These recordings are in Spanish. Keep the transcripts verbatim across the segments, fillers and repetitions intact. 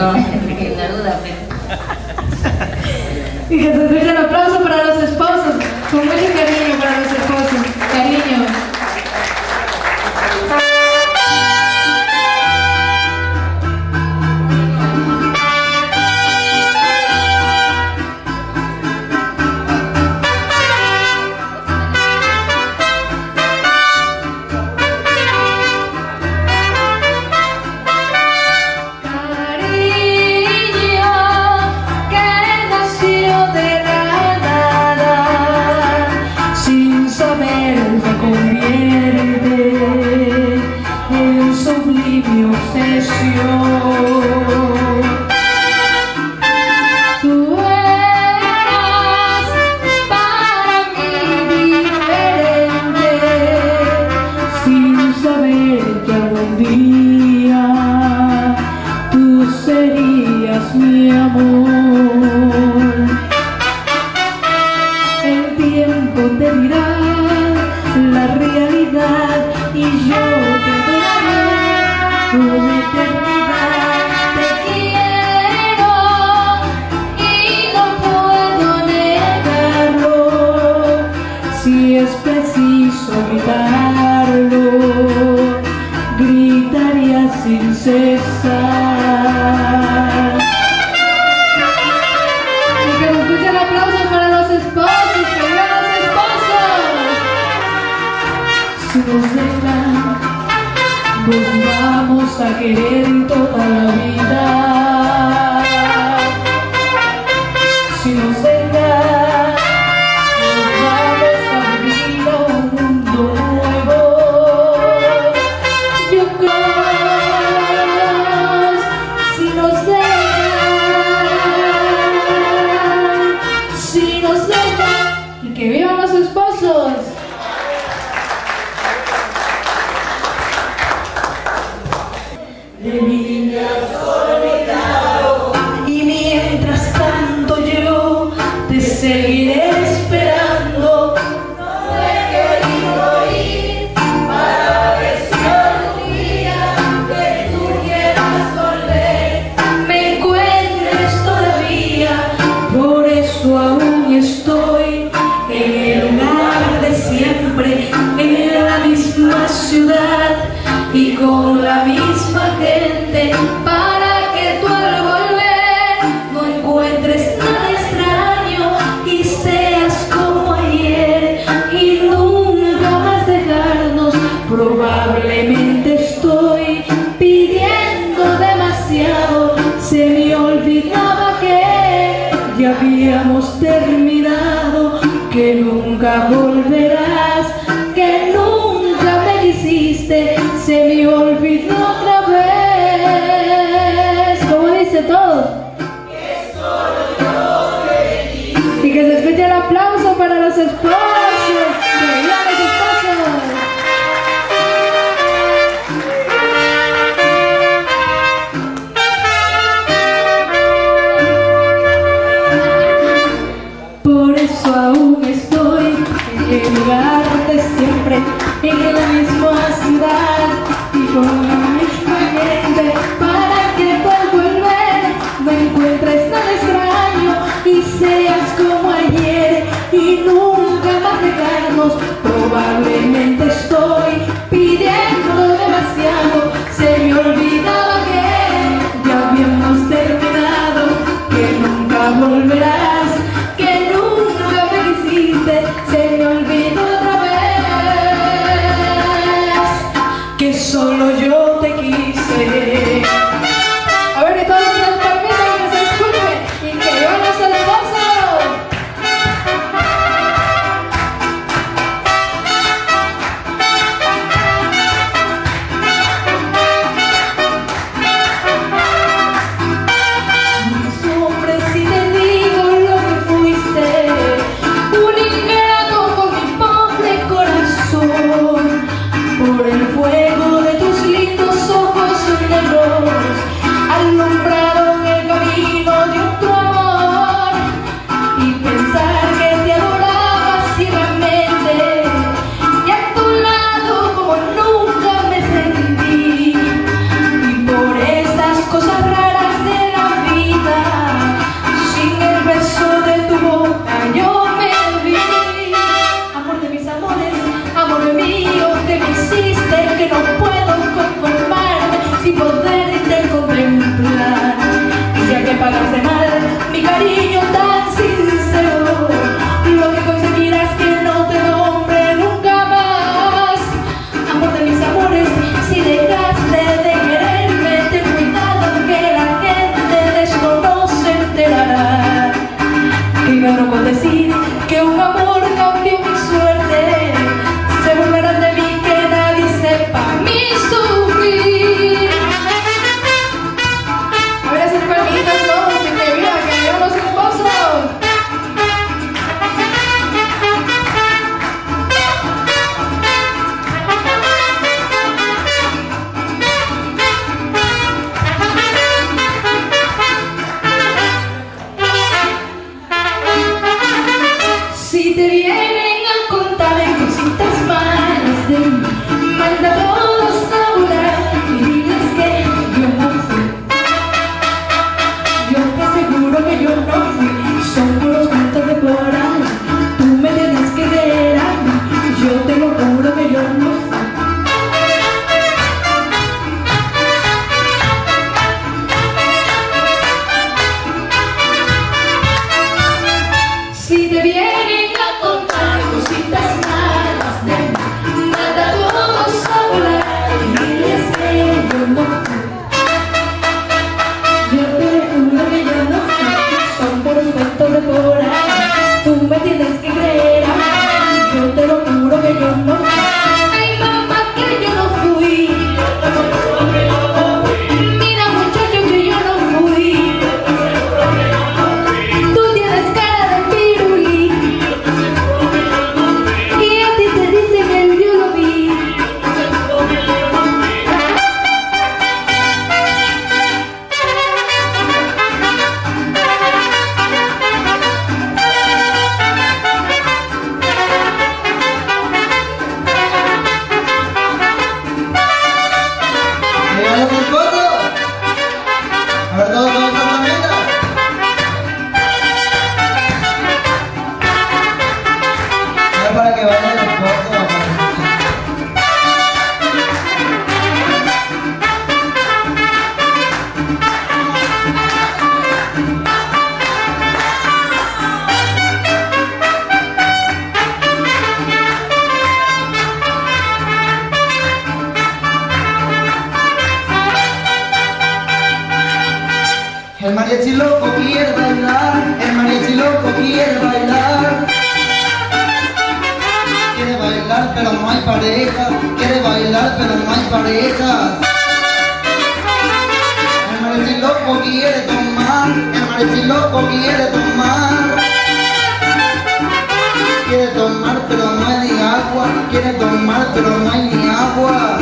no, que la duda, pero... Y que se escuche el aplauso para los esposos, con mucho cariño para los esposos, cariño. A querer toda la vida. Si nos deja, nos vamos a vivir a un mundo nuevo. Yo creo, si nos deja, si nos deja, y que vivan los esposos. De mí me has olvidado, y mientras tanto yo te seguiré esperando. No he querido ir para ver si algún día que tú quieras volver me encuentres todavía. Por eso aún estoy en el lugar de siempre, en la misma ciudad y con la misma gente, para que tú al volver no encuentres nada extraño y seas como ayer y nunca más dejarnos. Probablemente estoy pidiendo demasiado, se me olvidaba que ya habíamos terminado, que nunca volverás, que nunca me quisiste. Se me olvidó otra vez. ¿Cómo dice todo? Que solo yo pedí. Y que se escuche el aplauso para los esposos. ¡Que vivan los esposos! Por eso aún estoy en el lugar de siempre, en la misma ciudad y con la misma gente, para que tú al volver no encuentres nada extraño y seas como ayer y nunca más dejarnos. Probablemente estoy pidiendo demasiado, se me olvidaba que ya habíamos terminado, que nunca volverás, que nunca me quisiste. Se me olvidó otra vez que solo yo te quise. A ver, que todos nos permitan que se escuche y que vivan los esposos. Si te vienen a contar cositas malas de mí, manda a todos a volar y diles que yo no fui. Yo te aseguro que yo no fui, son puros cuentos de por ahí. Tú me tienes que creer a mí, yo te lo juro que yo no fui. Si te vienen a contar cositas malas de mí, manda a todos a volar y diles que yo no fui. Yo te juro que yo no fui, son puros cuentos de por ahí. Tú me tienes que creer a mí, yo te lo juro que yo no fui. Ay, mamá, que yo no fui. Mira, muchacho, que yo no fui. Tú tienes cara de pirulí y a ti te dicen el yo lo vi. Llegando con foto. A ver, todos, todos, todos, venga. A ver, para que vayan los fotos. El mariachi loco quiere bailar, el mariachi loco quiere bailar. Quiere bailar pero no hay pareja, quiere bailar pero no hay pareja. El mariachi loco quiere tomar, el mariachi loco quiere tomar. Quiere tomar pero no hay ni agua, quiere tomar pero no hay ni agua.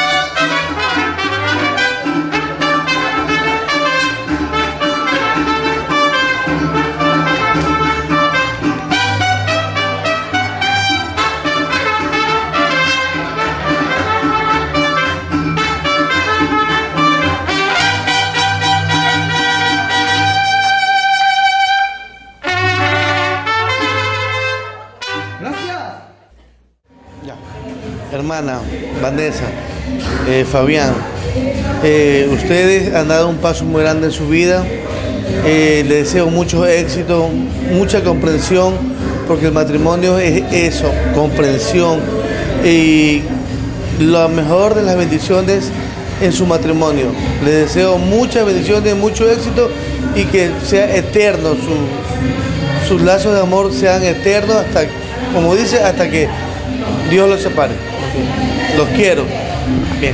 Hermana Vanessa, eh, Fabián, eh, ustedes han dado un paso muy grande en su vida. Eh, les deseo mucho éxito, mucha comprensión, porque el matrimonio es eso, comprensión, y la mejor de las bendiciones en su matrimonio. Les deseo muchas bendiciones, mucho éxito y que sea eterno, su, sus lazos de amor sean eternos hasta, como dice, hasta que Dios los separe. Los quiero. Bien.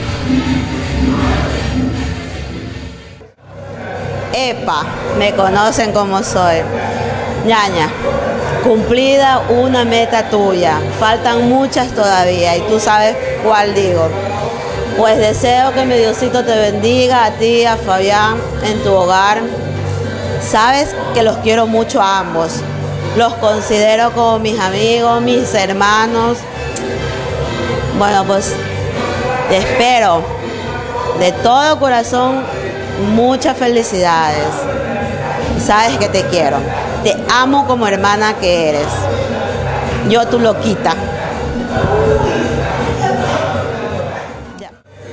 Epa, me conocen como soy. Ñaña, cumplida una meta tuya. Faltan muchas todavía y tú sabes cuál digo. Pues deseo que mi Diosito te bendiga a ti, a Fabián, en tu hogar. Sabes que los quiero mucho a ambos. Los considero como mis amigos, mis hermanos. Bueno, pues te espero de todo corazón muchas felicidades. Sabes que te quiero. Te amo como hermana que eres. Yo tu loquita. Ya.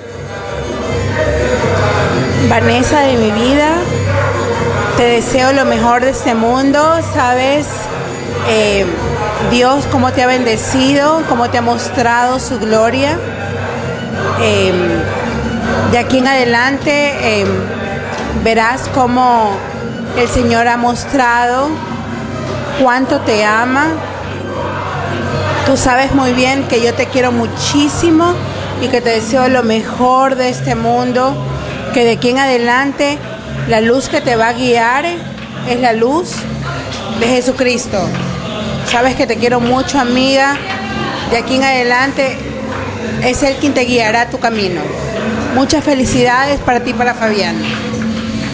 Vanessa de mi vida, te deseo lo mejor de este mundo. Sabes, eh, Dios cómo te ha bendecido, cómo te ha mostrado su gloria. Eh, de aquí en adelante eh, verás cómo el Señor ha mostrado cuánto te ama. Tú sabes muy bien que yo te quiero muchísimo y que te deseo lo mejor de este mundo, que de aquí en adelante la luz que te va a guiar es la luz de Jesucristo. Sabes que te quiero mucho, amiga. De aquí en adelante es Él quien te guiará tu camino. Muchas felicidades para ti y para Fabián.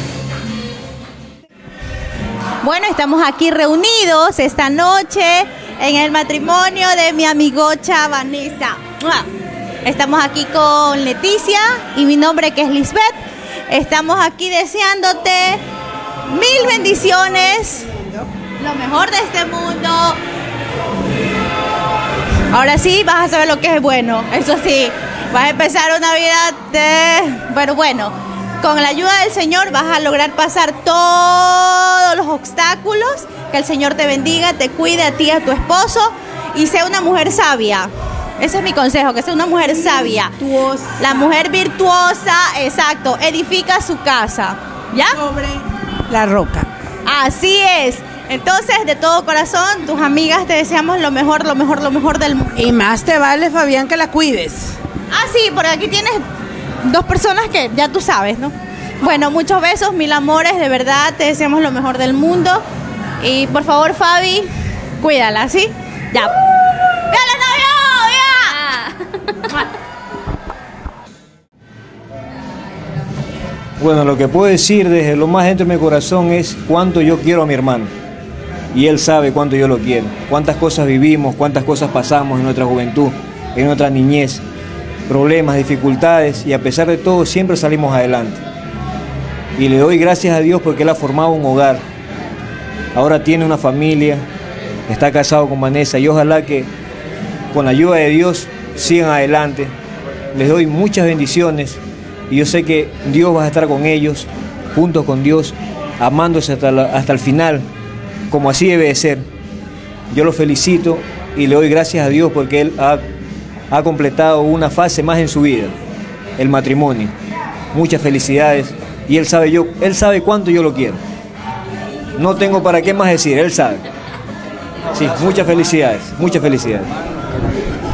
Bueno, estamos aquí reunidos esta noche en el matrimonio de mi amigocha Vanessa. ¡Mua! Estamos aquí con Leticia y mi nombre que es Lisbeth. Estamos aquí deseándote mil bendiciones, lo mejor de este mundo. Ahora sí vas a saber lo que es bueno, eso sí, vas a empezar una vida de... Pero bueno, con la ayuda del Señor vas a lograr pasar todos los obstáculos. Que el Señor te bendiga, te cuide a ti y a tu esposo y sea una mujer sabia. Ese es mi consejo, que sea una mujer sabia. Virtuosa. La mujer virtuosa, exacto, edifica su casa. ¿Ya? Sobre la roca. Así es. Entonces, de todo corazón, tus amigas te deseamos lo mejor, lo mejor, lo mejor del mundo. Y más te vale, Fabián, que la cuides. Ah, sí, por aquí tienes dos personas que ya tú sabes, ¿no? Bueno, muchos besos, mil amores, de verdad, te deseamos lo mejor del mundo. Y por favor, Fabi, cuídala, ¿sí? Ya. ¡Véala, novio! ¡Ya! Bueno, lo que puedo decir desde lo más dentro de mi corazón es cuánto yo quiero a mi hermano. Y él sabe cuánto yo lo quiero. Cuántas cosas vivimos, cuántas cosas pasamos en nuestra juventud, en nuestra niñez. Problemas, dificultades, y a pesar de todo siempre salimos adelante. Y le doy gracias a Dios porque él ha formado un hogar. Ahora tiene una familia, está casado con Vanessa, y ojalá que con la ayuda de Dios sigan adelante. Les doy muchas bendiciones y yo sé que Dios va a estar con ellos, juntos con Dios, amándose hasta, la, hasta el final, como así debe de ser. Yo lo felicito y le doy gracias a Dios porque Él ha, ha completado una fase más en su vida, el matrimonio. Muchas felicidades y Él sabe, yo, Él sabe cuánto yo lo quiero. No tengo para qué más decir, Él sabe. Sí, muchas felicidades, muchas felicidades.